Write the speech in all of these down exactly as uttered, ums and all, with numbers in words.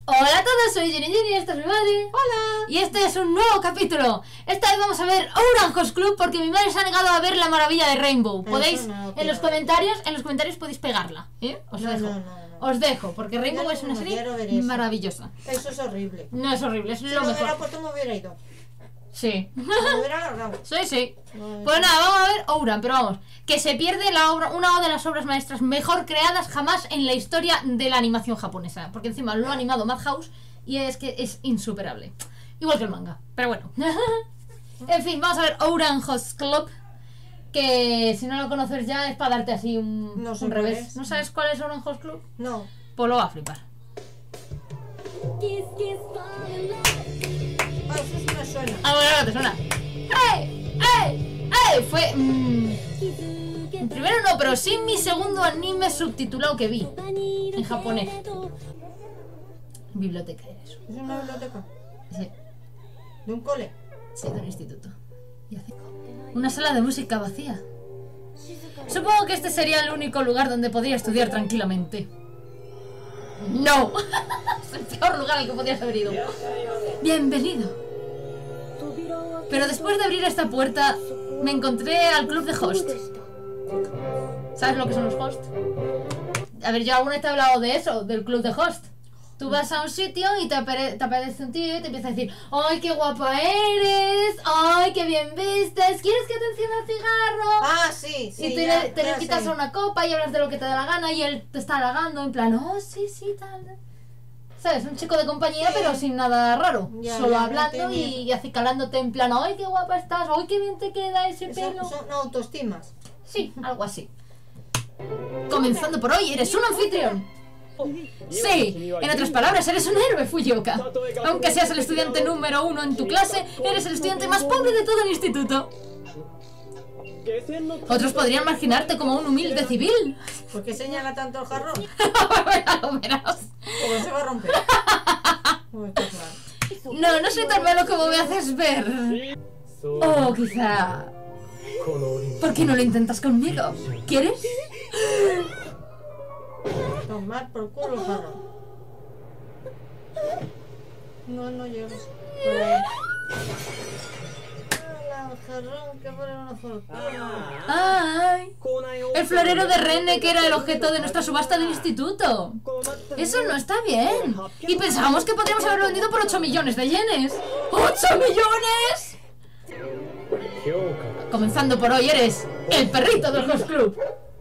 Hola a todos, soy Jenny Jenny, esta es mi madre. Hola. Y este es un nuevo capítulo. Esta vez vamos a ver Orange Host Club porque mi madre se ha negado a ver la maravilla de Rainbow. Podéis, no, en los comentarios, en los comentarios podéis pegarla, ¿eh? Os no, dejo. no, no, no. Os dejo, porque Rainbow Yo es una no serie quiero ver eso. maravillosa. Eso es horrible. No es horrible, es Si lo no me hubiera mejor. puesto me hubiera ido. Sí. Me hubiera alargado. Sí, sí. No, Pues eso- nada, vamos a ver Ouran, pero vamos, que se pierde la obra, una de las obras maestras mejor creadas jamás en la historia de la animación japonesa, porque encima lo ha animado Madhouse y es que es insuperable, igual que el manga, pero bueno. En fin, vamos a ver Ouran Host Club, que si no lo conoces ya es para darte así un, No sé un cuál revés. es. ¿No sabes cuál es Ouran Host Club? No. Pues lo va a flipar. Ah, eso sí me suena. Ah, bueno, ahora te suena. ¡Ey! ¡Ey! ¡Ey! Fue... mmm, primero no, pero sí mi segundo anime subtitulado que vi en japonés. Biblioteca era eso. Es una biblioteca. Sí, De un cole. sí, de un instituto. Y hace- Una sala de música vacía. Supongo que este sería el único lugar donde podría estudiar tranquilamente. ¡No! Es el peor lugar al que podrías haber ido. Bienvenido. Pero después de abrir esta puerta, me encontré al club de host. ¿Sabes lo que son los host? A ver, yo alguna vez te he hablado de eso, del club de host. Tú vas a un sitio y te, apare- te aparece un tío y te empieza a decir: ¡ay, qué guapa eres! ¡Ay, qué bien vistes! ¿Quieres que te encienda el cigarro? Ah, sí, sí. y tú ya, le, te le ya quitas sé. a una copa y hablas de lo que te da la gana y él te está halagando en plan: ¡oh, sí, sí, tal! ¿Sabes? Un chico de compañía, Sí. pero sin nada raro. Ya, Solo ya, hablando entiendo. y, y acicalándote en plan: ¡ay, qué guapa estás! ¡ay, qué bien te queda ese pelo! Son, son autoestimas. Sí, algo así. Comenzando por hoy, eres un anfitrión. Sí, en otras palabras, eres un héroe, Fuyuka. Aunque seas el estudiante número uno en tu clase, eres el estudiante más pobre de todo el instituto. Otros podrían marginarte como un humilde civil. ¿Por qué señala tanto el jarrón? Ya lo verás. Porque se va a romper. Pues está claro. No, no soy tan malo como me haces ver. O quizá... ¿por qué no lo intentas conmigo? ¿Quieres? Tomar por culo el jarrón. No, no llego. Por ahí. Hola, el jarrón que pone una fortuna. ¡Ay! El florero de Renne, que era el objeto de nuestra subasta del instituto. Eso no está bien. Y pensábamos que podríamos haberlo vendido por ocho millones de yenes. ¡ocho millones! Comenzando por hoy, eres el perrito del Host Club.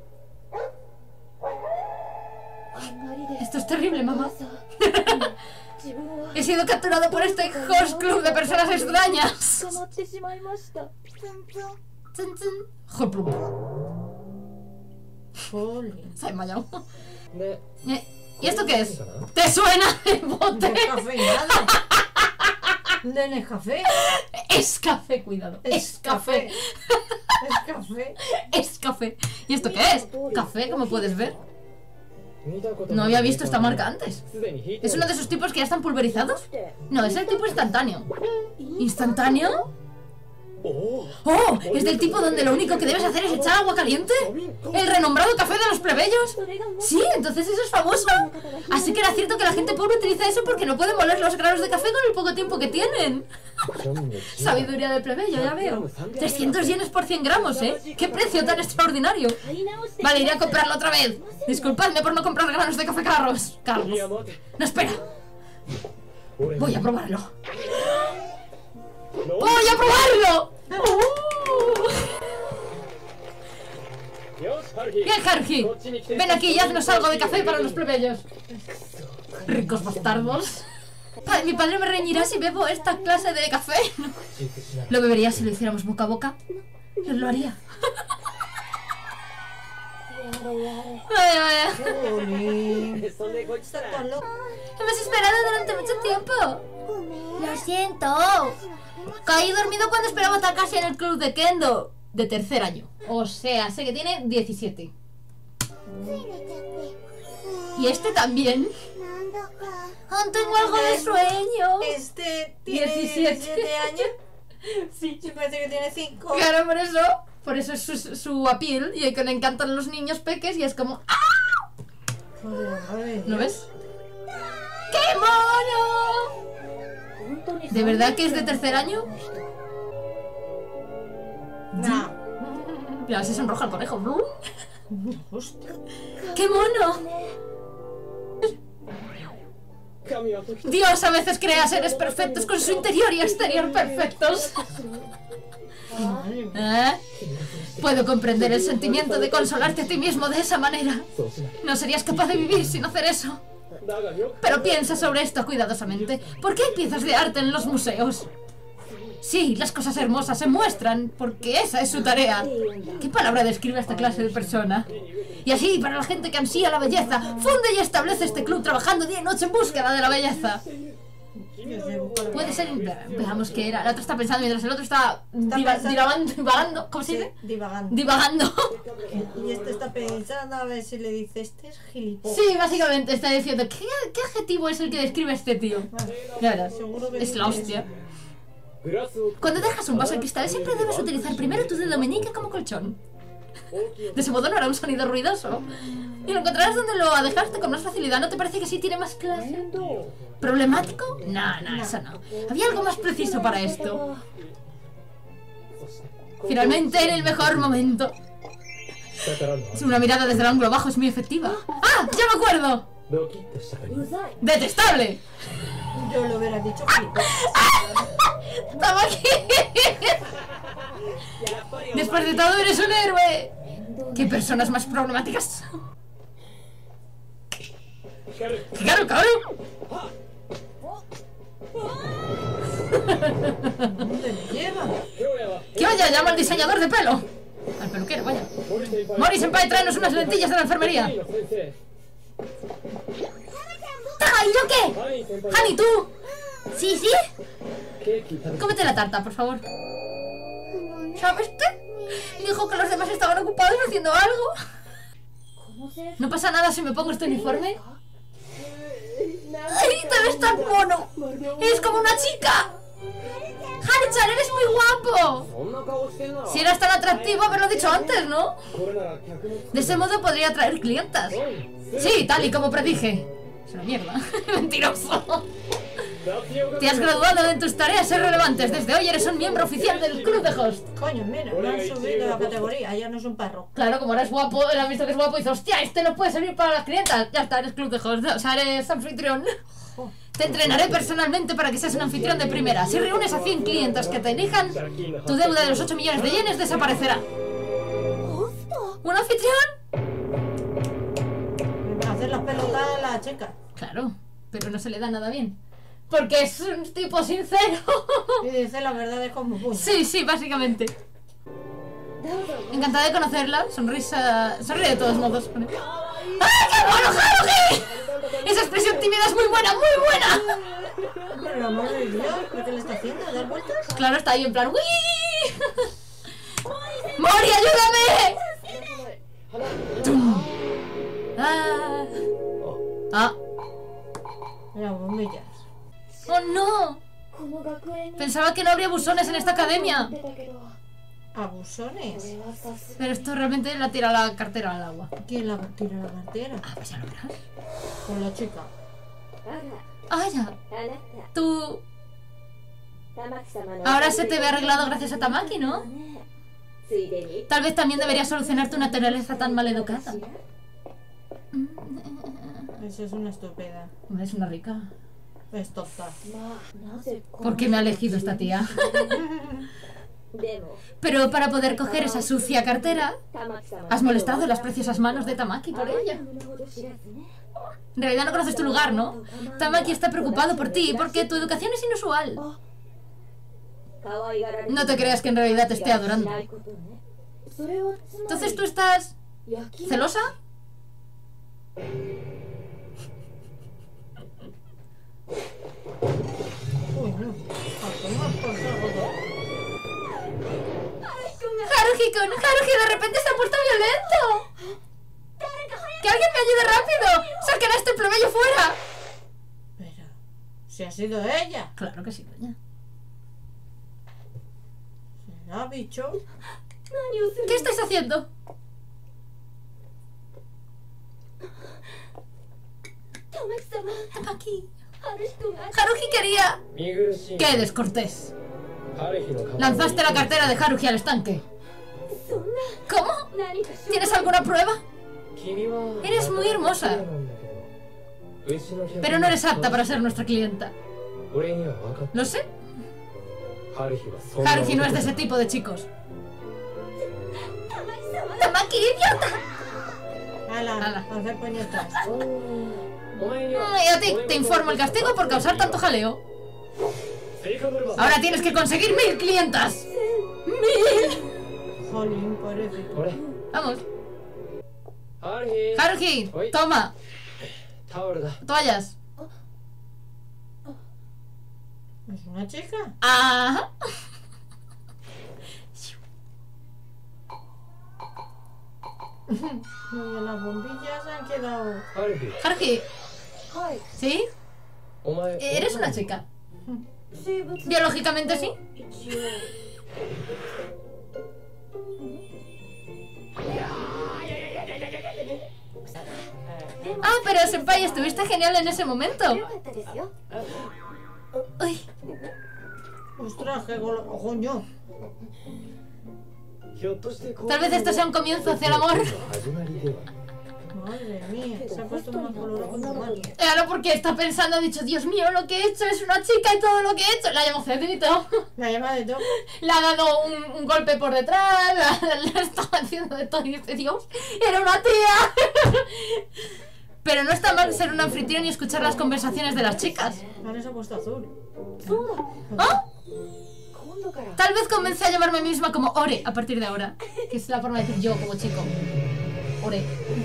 Esto es terrible, mamá. He sido capturado por este Host Club de personas extrañas. Tun, tun. Jolplum. Jolín. Se ha desmayado. Eh, ¿Y esto qué es? ¿Te suena el bote? ¿De café nada? ¿De Nescafé? Es café, cuidado. Es café. Es café. Es café. ¿Y esto qué es? Café, como puedes ver. No había visto esta marca antes. ¿Es uno de esos tipos que ya están pulverizados? No, es el tipo instantáneo. ¿Instantáneo? ¡Oh! ¿Es del tipo donde lo único que debes hacer es echar agua caliente? ¿El renombrado café de los plebeyos? Sí, entonces eso es famoso. Así que era cierto que la gente pobre utiliza eso porque no pueden moler los granos de café con el poco tiempo que tienen. Sabiduría de plebeyo, ya veo. trescientos yenes por cien gramos, ¿eh? ¡Qué precio tan extraordinario! Vale, iré a comprarlo otra vez. Disculpadme por no comprar granos de café caros. Carlos. No, espera. Voy a probarlo. ¡Voy a probarlo! ¡Uh! Bien, Haruhi. Ven aquí y haznos algo de café para los plebeyos. Ricos bastardos. Pa- Mi padre me reñirá si bebo esta clase de café. ¿Lo bebería si lo hiciéramos boca a boca? Yo lo haría. Vaya, vaya. Jolín. Está tan loco. Hemos esperado durante mucho tiempo. Lo siento. Caí dormido cuando esperaba a Takashi en el club de Kendo. De tercer año. O sea, sé que tiene diecisiete. ¿Y este también? Aún tengo algo de sueño. Este tiene diecisiete. diecisiete años. Sí. Sí, parece que tiene cinco. Claro, por eso. Por eso es su, su appeal. Y que le encantan los niños peques y es como... ¡ah! Joder, madre ¿No Dios. ves? ¡Qué mono! ¿De verdad que es de tercer año? No. Mira, se sonroja el conejo. Hostia. ¡Qué mono! Dios a veces crea seres perfectos con su interior y exterior perfectos. ¿Eh? Puedo comprender el sentimiento de consolarte a ti mismo de esa manera. No serías capaz de vivir sin hacer eso. Pero piensa sobre esto cuidadosamente. ¿Por qué hay piezas de arte en los museos? Sí, las cosas hermosas se muestran, porque esa es su tarea. ¿Qué palabra describe a esta clase de persona? Y así, para la gente que ansía la belleza, funde y establece este club trabajando día y noche en búsqueda de la belleza. Puede ser... Veamos qué era. El otro está pensando mientras el otro está... Diva, divagando, divagando. ¿Cómo se dice? Sí, divagando. Divagando. Y este está pensando a ver si le dice, este es gilipollas. Sí, básicamente está diciendo, ¿qué, qué adjetivo es el que describe a este tío? Ya verás. Es la hostia. Cuando dejas un vaso de cristal siempre debes utilizar primero tu dedo meñique como colchón. De ese modo no hará un sonido ruidoso. Y lo encontrarás donde lo dejaste con más facilidad. ¿No te parece que sí tiene más clase? ¿Problemático? No, no, eso no. Había algo más preciso para esto. Finalmente, en el mejor momento. Una mirada desde el ángulo bajo es muy efectiva. ¡Ah! ¡Ya me acuerdo! ¡Detestable! Yo lo hubiera dicho. ¡Estaba aquí! Después de todo, eres un héroe. ¿Qué personas más problemáticas? ¡Claro, claro! ¿Dónde me lleva? ¡Que vaya! ¡Llama al diseñador de pelo! Al peluquero, vaya. Mori Senpai, tráenos unas lentillas de la enfermería. ¡Ah! ¿Y yo qué? ¡Hani, tú! ¿Sí, sí? Cómete la tarta, por favor. ¿Sabes qué? Dijo que los demás estaban ocupados haciendo algo. ¿No pasa nada si me pongo este uniforme? ¡Ay, te ves tan mono! ¡Eres como una chica! ¡Hani-chan, eres muy guapo! Si eras tan atractivo, haberlo dicho antes, ¿no? De ese modo podría atraer clientas. Sí, tal y como predije. Es una mierda. Mentiroso. Te has graduado en tus tareas relevantes. Desde hoy eres un miembro oficial del club de host. Coño, mira, me han subido la categoría. Ya no es un perro. Claro, como eres guapo, él ha visto que es guapo y dice, hostia, este no puede servir para las clientas. Ya está, eres club de host. O sea, eres anfitrión. Te entrenaré personalmente para que seas un anfitrión de primera. Si reúnes a cien clientes que te elijan, tu deuda de los ocho millones de yenes desaparecerá. ¿Un anfitrión? Hacer las pelotas a la chica. Claro, pero no se le da nada bien. Porque es un tipo sincero. Y dice la verdad es como puño. Sí, sí, básicamente. Encantada de conocerla. Sonrisa... Sonríe de todos modos. ¡Ah, qué mono, Haruhi! Esa expresión tímida es muy buena, muy buena. Pero la madre de Dios, ¿pero qué le está haciendo? ¿Dar vueltas? Claro, está ahí en plan... ¡Uy! ¡Mori, ayúdame! ¡Tum! ¡Ah! ¡Ah! Mira, bombillas. ¡Oh, no! Pensaba que no habría buzones en esta academia. ¿Abusones? Pero esto realmente la tira la cartera al agua. ¿Quién la tira la cartera? Ah, pues ya lo verás. Con la chica. Ah, ya. Tú... Ahora se te ve arreglado gracias a Tamaki, ¿no? Tal vez también deberías solucionar tu naturaleza tan maleducada. Eso es una estúpida. Es una rica. Es tonta. ¿Por qué me ha elegido esta tía? Pero para poder coger esa sucia cartera, has molestado las preciosas manos de Tamaki por ella. En realidad no conoces tu lugar, ¿no? Tamaki está preocupado por ti porque tu educación es inusual. No te creas que en realidad te esté adorando. Entonces tú estás... ¿celosa? Uy, no. Haruhi-kun, Haruhi de repente se ha puesto violento. ¡Que alguien me ayude rápido! ¡Saquen a este plebeyo fuera! Pero... si ha sido ella. Claro que sí, doña. ¿Será bicho? ¿Qué estáis haciendo? Tamaki. Haruhi quería... ¡Qué descortés! Lanzaste la cartera de Haruhi al estanque. ¿Cómo? ¿Tienes alguna prueba? Eres muy hermosa, pero no eres apta para ser nuestra clienta. ¿Lo sé? Haruhi no es de ese tipo de chicos. ¡Tamaki, idiota! Ala, Ala. a hacer puñetas. Y a ti te informo el castigo por causar tanto jaleo. Ahora tienes que conseguir mil clientas. ¡Mil! Jolín, parece. Vamos. Haruhi, toma. Toallas. ¿Es una chica? Ajá. No, las bombillas han quedado... Haruhi, ¿sí? Eres una chica. Biológicamente sí. Ah, pero senpai, estuviste genial en ese momento. Uy. Ostras, qué gol... ¡Coño! Tal vez esto sea un comienzo hacia el amor. Madre mía, se ha puesto más colorado que normal. Claro, porque está pensando, ha dicho, Dios mío, lo que he hecho es una chica y todo lo que he hecho. La ha llamado Cedrito. La llama de todo. Le ha dado un, un golpe por detrás. La, la estaba haciendo de todo y dice, Dios, era una tía. Pero no está mal ser un anfitrión y escuchar las conversaciones de las chicas. Ahora se ha puesto azul. ¿Ah? Tal vez comencé a llamarme misma como Ore a partir de ahora. Que es la forma de decir yo como chico. Ore.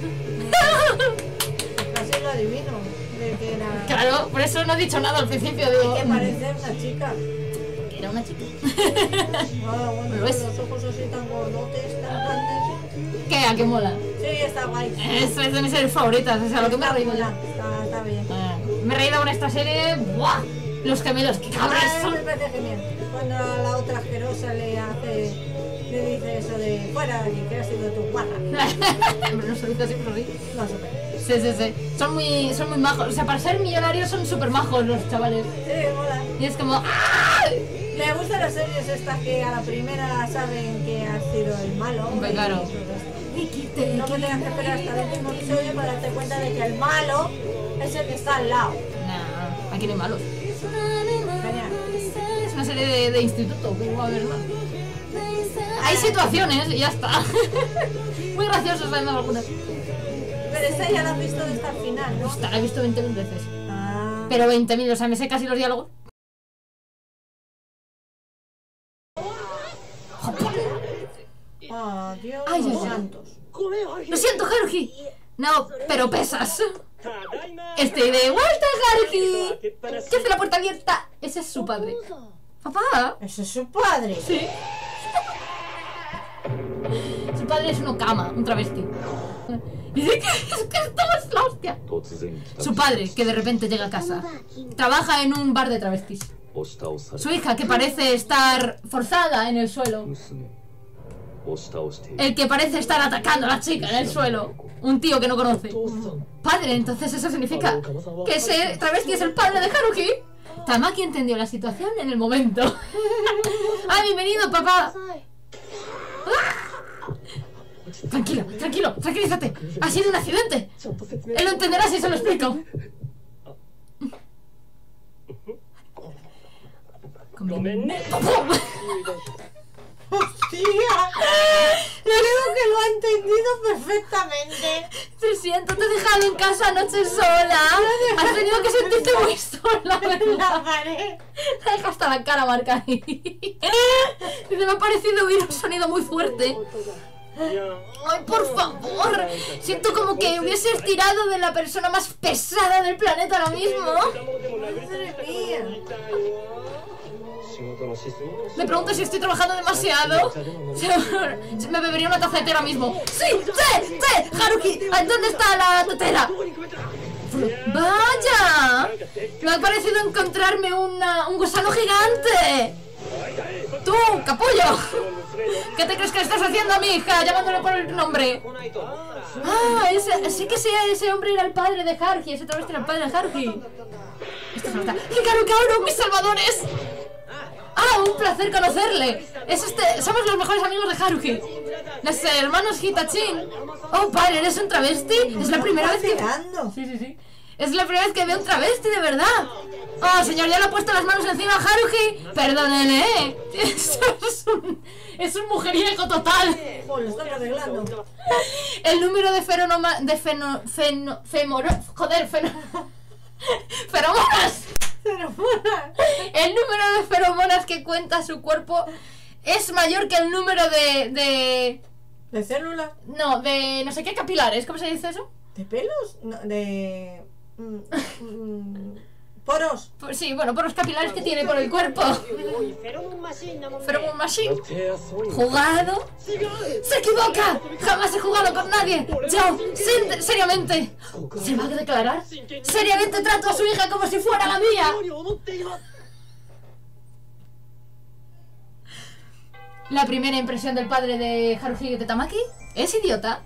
Casi lo adivino. De que era... Claro, por eso no he dicho nada al principio. Digo, que parece una chica. que era una chica. Ah, bueno, Lo es. los ojos así tan gordotes, tan grandes. ¿Qué? ¿A qué mola? Sí, está guay. Eso es de mis series favoritas, o sea, lo que me he reído ya. Está, está bien. Ah, me he reído con esta serie. ¡Buah! Los gemelos, qué cabras Ah, son. me parece genial. Cuando a la otra asquerosa le hace... Le dice eso de... Fuera de aquí, que ha sido tu guarra. Pero no se dice así, pero sí. No sé. Sí, sí, sí. Son muy, son muy majos. O sea, para ser millonarios son súper majos los chavales. Sí, mola. Y es como... ¡ah! Me gustan las series estas que a la primera saben que has sido el malo. Hombre, claro. No me tengas que esperar hasta el último episodio para darte cuenta de que el malo es el que está al lado. Nah, aquí no hay malos. Genial. Es una serie de, de instituto, que va a haber más. Hay situaciones y ya está. Muy graciosos además algunas. Pero esta ya la has visto hasta el final, ¿no? Esta la he visto veinte mil veces. Ah. Pero veinte mil, o sea, me sé casi los diálogos. Ah, Dios Ay, ay, ay. santos. Lo siento, Haruhi. No, pero pesas. Estoy de vuelta, Haruhi. ¿Qué hace la puerta abierta? Ese es su padre. Papá. Ese es su padre. Sí. Su padre es un okama, un travesti. Y dice que es que esto es la hostia. Su padre, que de repente llega a casa, trabaja en un bar de travestis. Su hija, que parece estar forzada en el suelo. El que parece estar atacando a la chica en el suelo. Un tío que no conoce. Padre, entonces eso significa que ese travesti es el padre de Haruhi. Tamaki entendió la situación en el momento. ¡Ah, bienvenido, papá! Tranquilo, tranquilo, tranquilízate. Ha sido un accidente. Él lo entenderá si se lo explico. ¡Hostia! Creo que lo ha entendido perfectamente. Te siento, te he dejado en casa anoche sola. Has tenido que sentirte muy sola, En la ¿verdad? pared. Te deja hasta la cara marcada ahí. Dice, me ha parecido oír un sonido muy fuerte. Ay, por favor. Siento como que hubieses tirado de la persona más pesada del planeta ahora mismo. Madre mía. Me pregunto si estoy trabajando demasiado. Me bebería una taza de té ahora mismo. ¡Sí! ¡Té! ¡Té! ¡Haruhi! ¿Dónde está la tetera? ¡Vaya! Me ha parecido encontrarme una, un gusano gigante. ¡Tú, capullo! ¿Qué te crees que estás haciendo a mi hija llamándole por el nombre? Ah, ese, sí que ese, ese hombre era el padre de Haruhi. Ese travesti era el padre de Haruhi. Esto falta. ¡Hikaru Kaoru, mis salvadores! ¡Ah, un placer conocerle! Es este... Somos los mejores amigos de Haruhi. Los hermanos Hitachin. Oh, padre, ¿eres un travesti? Es la primera vez que... Sí, sí, sí. Es la primera vez que veo un travesti, de verdad. Oh, señor, ya le ha puesto las manos encima a Haruhi. Perdónele, ¿eh? Es un... Es un mujeriego total. Oh, lo están arreglando. El número de feronoma... De feno... Feno... Femoro... Joder, feno... Feromonas. Feromonas. El número de feromonas que cuenta su cuerpo es mayor que el número de... De... ¿De células? No, de... No sé qué capilares. ¿Cómo se dice eso? ¿De pelos? No, de... Mm, mm, ¿Poros? Pues sí, bueno, por los capilares que tiene por el cuerpo. Pheromone Machine. ¿Jugado? ¡Se equivoca! ¡Jamás he jugado con nadie! ¡Yo! sen- ¡Seriamente! ¿Se va a declarar? ¡Seriamente trato a su hija como si fuera la mía! La primera impresión del padre de Haruhi de Tamaki es idiota.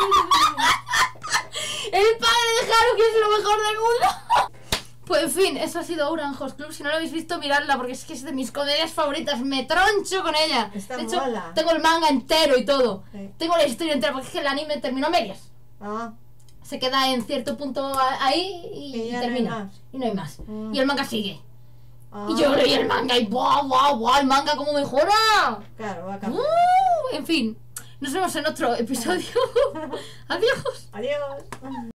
El padre de Haruhi es lo mejor del mundo. Pues en fin, eso ha sido Ouran Host Club. Si no lo habéis visto, miradla, porque es que es de mis comedias favoritas. Me troncho con ella. Está De hecho, mola. tengo el manga entero y todo. Sí. Tengo la historia entera, porque es que el anime terminó a medias. Ah, Se queda en cierto punto a- ahí y, Y ya y no hay termina. más. Y no hay más. Mm. Y el manga sigue. ah. Y yo leí el manga y ¡buah, buah, buah! El manga cómo mejora. Claro, va a cambiar. Uh, en fin, nos vemos en otro episodio. Adiós. Adiós.